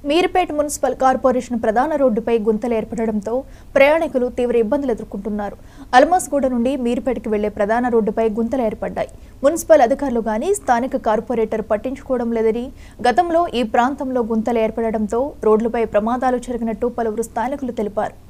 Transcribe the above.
Meerpet municipal corporation ప్రధాన రోడ్డుపై గుంతలు ఏర్పడడంతో ప్రయాణికులు తీవ్ర ఇబ్బందులు ఎదుర్కొంటున్నారు. అల్మాస్గూడ నుండి మీర్పేట్కి వెళ్లే ప్రధాన రోడ్డుపై గుంతలు ఏర్పడ్డాయి. మున్సిపల్ అధికారులు గాని స్థానిక కార్పొరేటర్ పట్టించుకోవడం లేదని, గతంలో ఈ ప్రాంతంలో గుంతలు ఏర్పడడంతో రోడ్లపై ప్రమాదాలు జరిగినట్టు పలువురు స్థానికులు తెలిపారు.